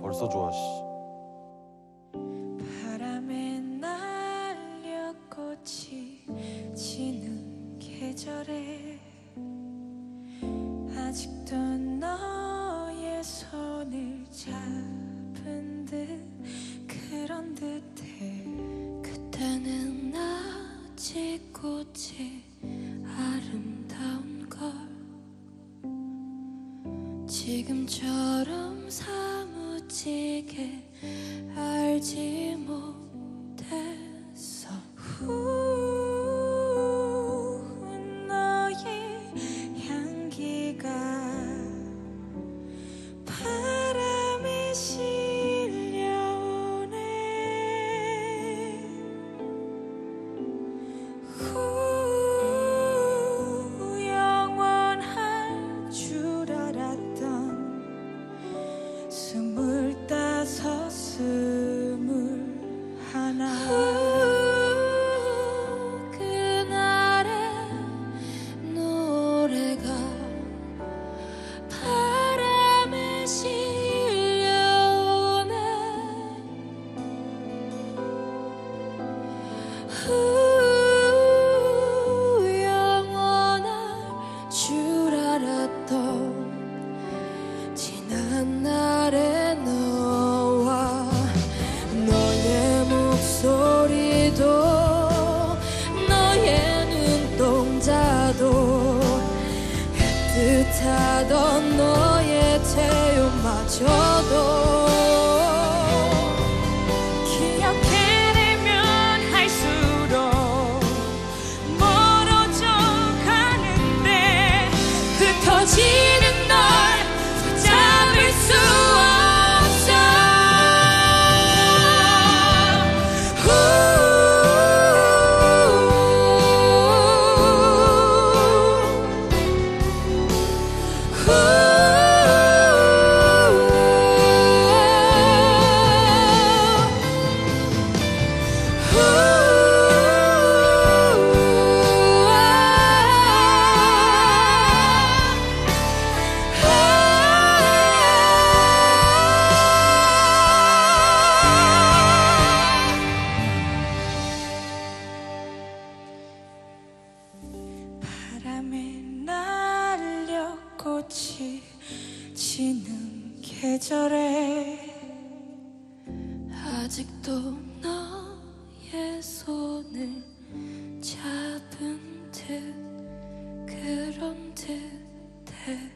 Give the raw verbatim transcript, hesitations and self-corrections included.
벌써 좋아 씨. 바람에 날려 꽃이 지는 계절에 아직도 너의 손을 잡은 듯 그런 듯해. 그때는 아직 꽃이 아름다운 걸 지금처럼 사무치게 알지 못했어. 후, 너의 향기가 바람에 실려오네. 후, 영원할 줄 알았던 스물다섯 스물하나 그날의 노래가 바람에 실려오네. 후, 영원할 줄 알았던 지난 날의 너와 너의 목소리도 너의 눈동자도 애틋하던 너의 태연마저도 기억해내면 할수록 멀어져 가는데 흩어지는 널 붙잡을 수 없어. 후, 후, 바람에 날려 꽃이 지는 계절에 아직도 너의 손을 잡은 듯 그런 듯해.